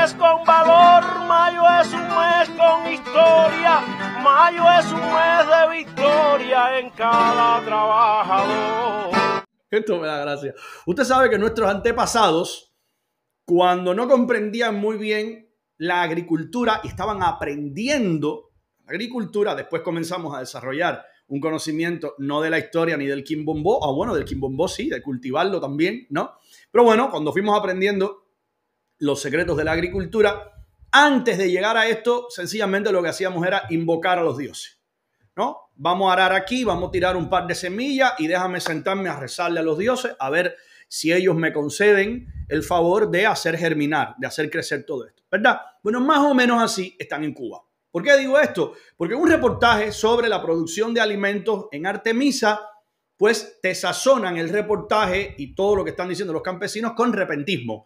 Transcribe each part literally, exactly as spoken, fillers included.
mes con valor, mayo es un mes con historia, mayo es un mes de victoria en cada trabajador. Esto me da gracia. Usted sabe que nuestros antepasados, cuando no comprendían muy bien la agricultura y estaban aprendiendo la agricultura, después comenzamos a desarrollar un conocimiento no de la historia ni del quimbombó, o bueno, del quimbombó sí, de cultivarlo también, ¿no? Pero bueno, cuando fuimos aprendiendo los secretos de la agricultura, antes de llegar a esto, sencillamente lo que hacíamos era invocar a los dioses, ¿no? Vamos a arar aquí, vamos a tirar un par de semillas y déjame sentarme a rezarle a los dioses a ver si ellos me conceden el favor de hacer germinar, de hacer crecer todo esto, ¿verdad? Bueno, más o menos así están en Cuba. ¿Por qué digo esto? Porque un reportaje sobre la producción de alimentos en Artemisa, pues te sazonan el reportaje y todo lo que están diciendo los campesinos con repentismo.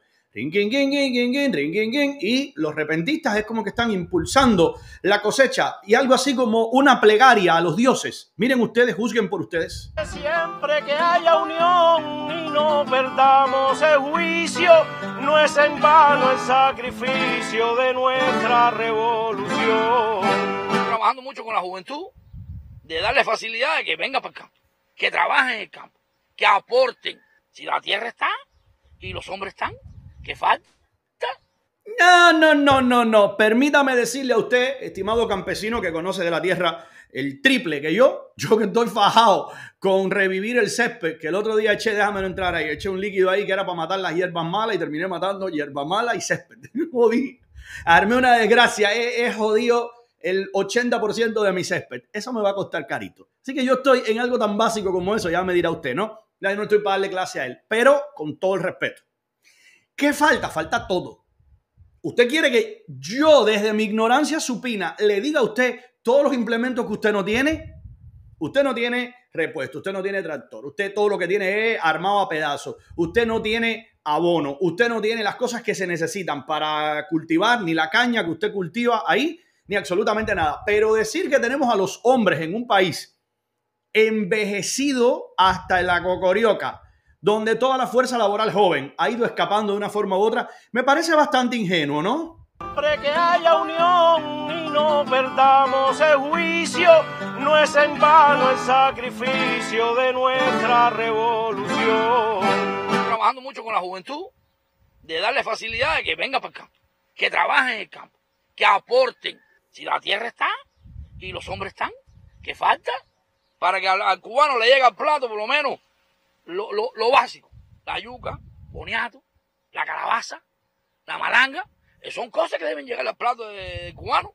Y los repentistas es como que están impulsando la cosecha y algo así como una plegaria a los dioses. Miren ustedes, juzguen por ustedes. Siempre que haya unión y no perdamos el juicio, no es en vano el sacrificio de nuestra revolución. Estoy trabajando mucho con la juventud, de darle facilidad de que venga para el campo, que trabajen en el campo, que aporten. Si la tierra está y los hombres están, ¿qué falta? No, no, no, no, no. Permítame decirle a usted, estimado campesino que conoce de la tierra el triple que yo, yo que estoy fajado con revivir el césped, que el otro día eché, déjame entrar ahí, eché un líquido ahí que era para matar las hierbas malas y terminé matando hierbas malas y césped. Jodí. Armé una desgracia, he, he jodido el ochenta por ciento de mi césped. Eso me va a costar carito. Así que yo estoy en algo tan básico como eso, ya me dirá usted, ¿no? Ya no estoy para darle clase a él, pero con todo el respeto. ¿Qué falta? Falta todo. Usted quiere que yo, desde mi ignorancia supina, le diga a usted todos los implementos que usted no tiene. Usted no tiene repuesto, usted no tiene tractor, usted todo lo que tiene es armado a pedazos, usted no tiene abono, usted no tiene las cosas que se necesitan para cultivar, ni la caña que usted cultiva ahí, ni absolutamente nada. Pero decir que tenemos a los hombres en un país envejecido hasta en la cocorioca, donde toda la fuerza laboral joven ha ido escapando de una forma u otra, me parece bastante ingenuo, ¿no? Siempre que haya unión y no perdamos el juicio, no es en vano el sacrificio de nuestra revolución. Estoy trabajando mucho con la juventud, de darle facilidad de que venga para el campo, que trabajen en el campo, que aporten. Si la tierra está y los hombres están, ¿qué falta? Para que al, al cubano le llegue al plato por lo menos Lo, lo, lo básico, la yuca, boniato, la calabaza, la malanga, son cosas que deben llegar al plato del cubano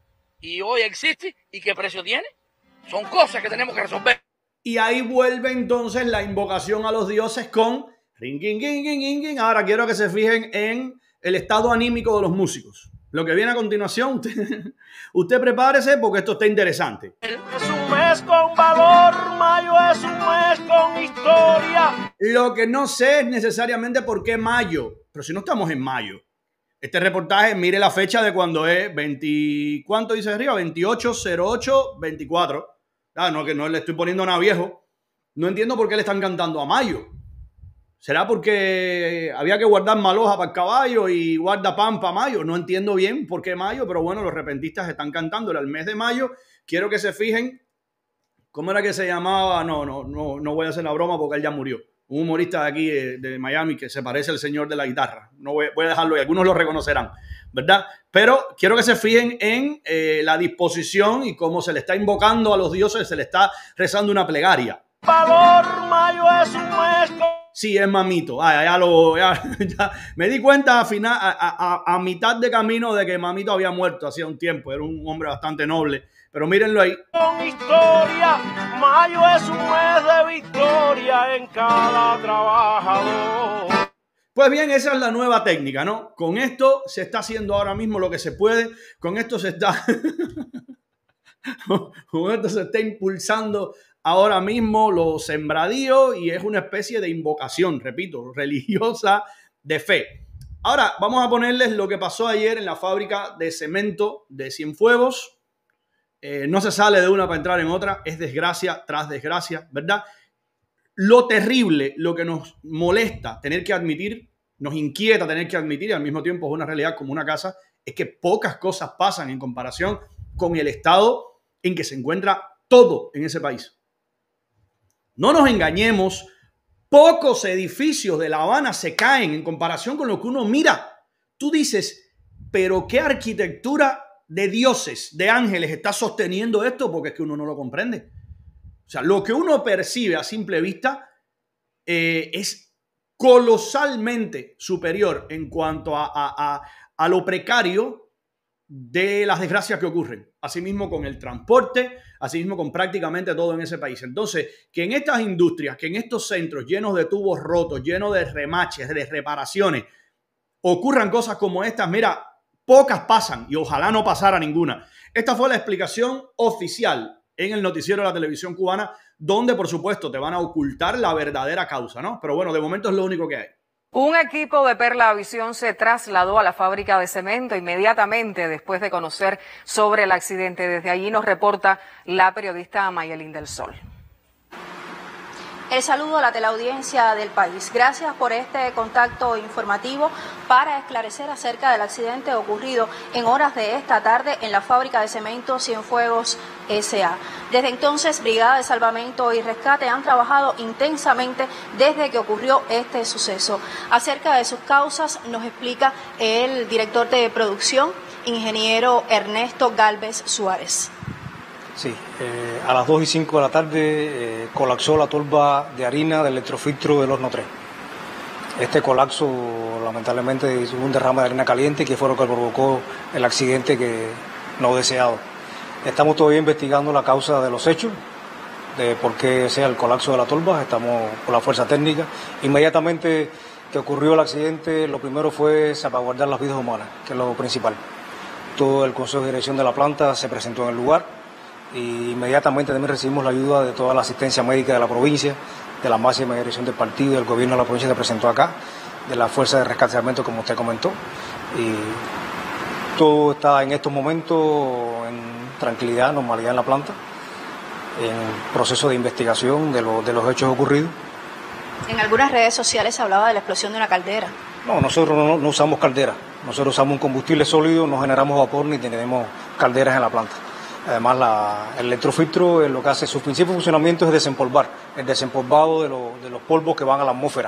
y hoy existe y qué precio tiene, son cosas que tenemos que resolver. Y ahí vuelve entonces la invocación a los dioses con ring, ring, ring, ring, ring. Ahora quiero que se fijen en el estado anímico de los músicos. Lo que viene a continuación, usted, usted prepárese porque esto está interesante. Es un mes con valor, mayo es un mes con historia. Lo que no sé es necesariamente por qué mayo, pero si no estamos en mayo. Este reportaje, mire la fecha de cuando es veinte, ¿cuánto dice arriba? veintiocho cero ocho veinticuatro. Ah, no, que no le estoy poniendo nada viejo. No entiendo por qué le están cantando a mayo. ¿Será porque había que guardar maloja para el caballo y guardapan para mayo? No entiendo bien por qué mayo, pero bueno, los repentistas están cantándole al mes de mayo. Quiero que se fijen, ¿cómo era que se llamaba? No, no, no, no voy a hacer la broma porque él ya murió. Un humorista de aquí, de, de Miami, que se parece al señor de la guitarra. No voy, voy a dejarlo ahí, algunos lo reconocerán, ¿verdad? Pero quiero que se fijen en eh, la disposición y cómo se le está invocando a los dioses, se le está rezando una plegaria. Valor, mayo es un mes con... Sí, es Mamito. Ah, ya lo, ya, ya. Me di cuenta a, final, a, a, a mitad de camino de que Mamito había muerto hacía un tiempo. Era un hombre bastante noble. Pero mírenlo ahí. Con historia, mayo es un mes de victoria en cada trabajador. Pues bien, esa es la nueva técnica, ¿no? Con esto se está haciendo ahora mismo lo que se puede. Con esto se está... con esto se está impulsando ahora mismo los sembradíos y es una especie de invocación, repito, religiosa de fe. Ahora vamos a ponerles lo que pasó ayer en la fábrica de cemento de Cienfuegos. Eh, no se sale de una para entrar en otra, es desgracia tras desgracia, ¿verdad? Lo terrible, lo que nos molesta tener que admitir, nos inquieta tener que admitir, y al mismo tiempo es una realidad como una casa, es que pocas cosas pasan en comparación con el estado en que se encuentra todo en ese país. No nos engañemos, pocos edificios de La Habana se caen en comparación con lo que uno mira. Tú dices, pero qué arquitectura de dioses, de ángeles está sosteniendo esto, porque es que uno no lo comprende. O sea, lo que uno percibe a simple vista eh, es colosalmente superior en cuanto a, a, a, a lo precario de las desgracias que ocurren. Asimismo con el transporte, asimismo con prácticamente todo en ese país. Entonces, que en estas industrias, que en estos centros llenos de tubos rotos, llenos de remaches, de reparaciones, ocurran cosas como estas, mira, pocas pasan y ojalá no pasara ninguna. Esta fue la explicación oficial en el noticiero de la televisión cubana, donde por supuesto te van a ocultar la verdadera causa, ¿no? Pero bueno, de momento es lo único que hay. Un equipo de Perla Visión se trasladó a la fábrica de cemento inmediatamente después de conocer sobre el accidente. Desde allí nos reporta la periodista Mayelín del Sol. El saludo a la teleaudiencia del país. Gracias por este contacto informativo para esclarecer acerca del accidente ocurrido en horas de esta tarde en la fábrica de cemento Cienfuegos S A Desde entonces, Brigada de Salvamento y Rescate han trabajado intensamente desde que ocurrió este suceso. Acerca de sus causas nos explica el director de producción, ingeniero Ernesto Galvez Suárez. Sí, eh, a las dos y cinco de la tarde eh, colapsó la tolva de harina del electrofiltro del horno tres. Este colapso lamentablemente hizo un derrame de harina caliente que fue lo que provocó el accidente que no deseado. Estamos todavía investigando la causa de los hechos, de por qué sea el colapso de la tolva. Estamos con la fuerza técnica. Inmediatamente que ocurrió el accidente, lo primero fue salvaguardar las vidas humanas, que es lo principal. Todo el consejo de dirección de la planta se presentó en el lugar. Y inmediatamente también recibimos la ayuda de toda la asistencia médica de la provincia, de la máxima dirección del partido, del gobierno de la provincia se presentó acá, de la Fuerza de Rescate y Salvamento, como usted comentó. Y todo está en estos momentos en tranquilidad, normalidad en la planta, en proceso de investigación de, lo, de los hechos ocurridos. En algunas redes sociales se hablaba de la explosión de una caldera. No, nosotros no, no usamos caldera, nosotros usamos un combustible sólido, no generamos vapor ni tenemos calderas en la planta. Además, la, el electrofiltro lo que hace, su principio de funcionamiento es desempolvar, el desempolvado de, lo, de los polvos que van a la atmósfera.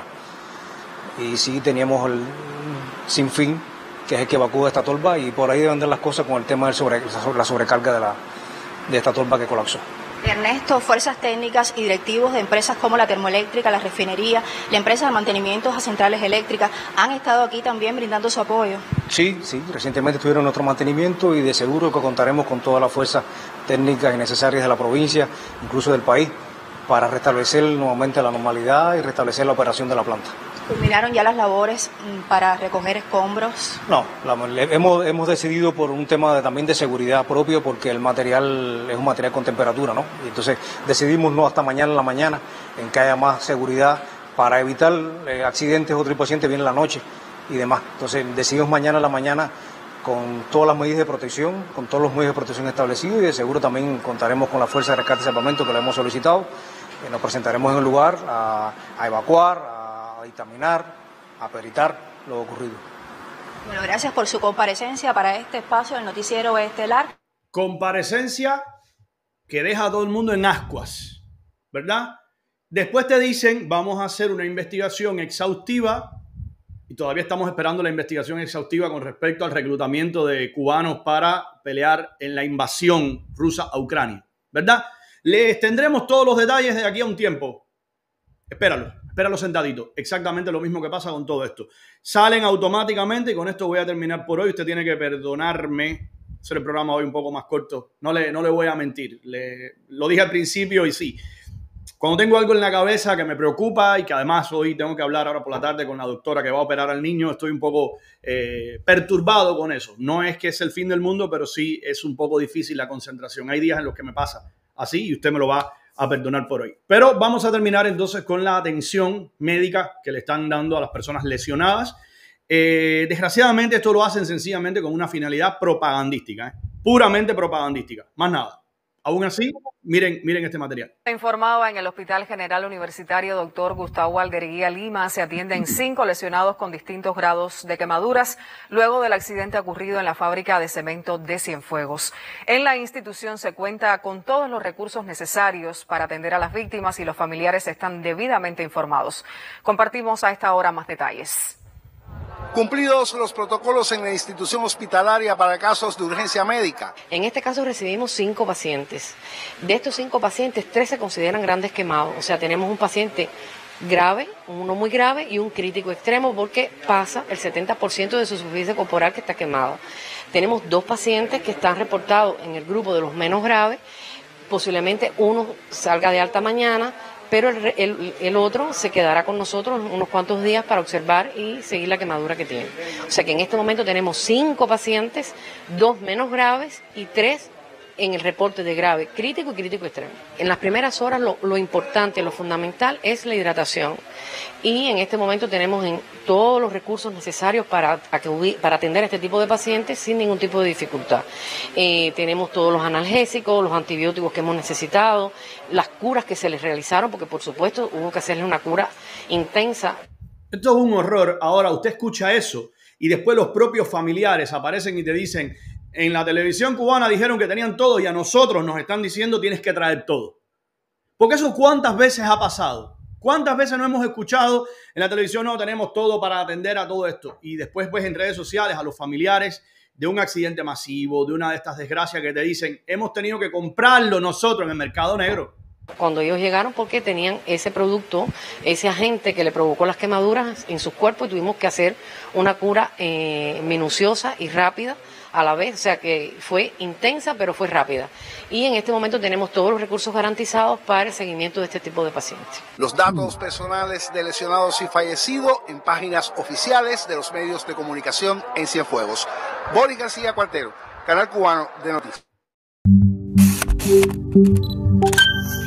Y sí teníamos el sinfín, que es el que evacúa esta tolva, y por ahí deben andar las cosas con el tema de sobre, la sobrecarga de, la, de esta tolva que colapsó. Ernesto, fuerzas técnicas y directivos de empresas como la termoeléctrica, la refinería, la empresa de mantenimiento a centrales eléctricas han estado aquí también brindando su apoyo. Sí, sí, recientemente estuvieron en nuestro mantenimiento y de seguro que contaremos con todas las fuerzas técnicas y necesarias de la provincia, incluso del país, para restablecer nuevamente la normalidad y restablecer la operación de la planta. ¿Culminaron ya las labores para recoger escombros? No, la, hemos, hemos decidido por un tema de, también de seguridad propio, porque el material es un material con temperatura, ¿no? Y entonces decidimos no hasta mañana en la mañana, en que haya más seguridad para evitar eh, accidentes. Otro paciente viene en la noche y demás. Entonces decidimos mañana en la mañana con todas las medidas de protección, con todos los medios de protección establecidos, y de seguro también contaremos con la Fuerza de Rescate y Salvamento que le hemos solicitado. Eh, nos presentaremos en el lugar a, a evacuar, a a dictaminar, a peritar lo ocurrido. Bueno, gracias por su comparecencia para este espacio del noticiero estelar. Comparecencia que deja a todo el mundo en ascuas, ¿verdad? Después te dicen, vamos a hacer una investigación exhaustiva, y todavía estamos esperando la investigación exhaustiva con respecto al reclutamiento de cubanos para pelear en la invasión rusa a Ucrania, ¿verdad? Les tendremos todos los detalles de aquí a un tiempo. Espéralo, espéralo sentadito. Exactamente lo mismo que pasa con todo esto. Salen automáticamente, y con esto voy a terminar por hoy. Usted tiene que perdonarme hacer el programa hoy un poco más corto. No le, no le voy a mentir. Le, lo dije al principio y sí. Cuando tengo algo en la cabeza que me preocupa y que además hoy tengo que hablar ahora por la tarde con la doctora que va a operar al niño, estoy un poco eh, perturbado con eso. No es que es el fin del mundo, pero sí es un poco difícil la concentración. Hay días en los que me pasa así y usted me lo va a perdonar por hoy. Pero vamos a terminar entonces con la atención médica que le están dando a las personas lesionadas. Eh, desgraciadamente esto lo hacen sencillamente con una finalidad propagandística, ¿eh? Puramente propagandística, más nada. Aún así, miren, miren este material. Informaba en el Hospital General Universitario doctor Gustavo Alderguía Lima, se atienden cinco lesionados con distintos grados de quemaduras luego del accidente ocurrido en la fábrica de cemento de Cienfuegos. En la institución se cuenta con todos los recursos necesarios para atender a las víctimas y los familiares están debidamente informados. Compartimos a esta hora más detalles. Cumplidos los protocolos en la institución hospitalaria para casos de urgencia médica. En este caso recibimos cinco pacientes. De estos cinco pacientes, tres se consideran grandes quemados. O sea, tenemos un paciente grave, uno muy grave y un crítico extremo porque pasa el setenta por ciento de su superficie corporal que está quemada. Tenemos dos pacientes que están reportados en el grupo de los menos graves. Posiblemente uno salga de alta mañana, pero el, el, el otro se quedará con nosotros unos cuantos días para observar y seguir la quemadura que tiene. O sea que en este momento tenemos cinco pacientes, dos menos graves y tres en el reporte de grave, crítico y crítico extremo. En las primeras horas lo, lo importante, lo fundamental es la hidratación y en este momento tenemos en todos los recursos necesarios para, para atender a este tipo de pacientes sin ningún tipo de dificultad. Eh, tenemos todos los analgésicos, los antibióticos que hemos necesitado, las curas que se les realizaron, porque por supuesto hubo que hacerle una cura intensa. Esto es un horror. Ahora usted escucha eso y después los propios familiares aparecen y te dicen: en la televisión cubana dijeron que tenían todo y a nosotros nos están diciendo tienes que traer todo. Porque eso cuántas veces ha pasado. ¿Cuántas veces no hemos escuchado en la televisión? No, tenemos todo para atender a todo esto. Y después pues en redes sociales a los familiares de un accidente masivo, de una de estas desgracias que te dicen hemos tenido que comprarlo nosotros en el mercado negro. Cuando ellos llegaron porque tenían ese producto, ese agente que le provocó las quemaduras en sus cuerpos y tuvimos que hacer una cura eh, minuciosa y rápida a la vez, o sea que fue intensa pero fue rápida. Y en este momento tenemos todos los recursos garantizados para el seguimiento de este tipo de pacientes. Los datos personales de lesionados y fallecidos en páginas oficiales de los medios de comunicación en Cienfuegos. Boris García Cuartero, Canal Cubano de Noticias.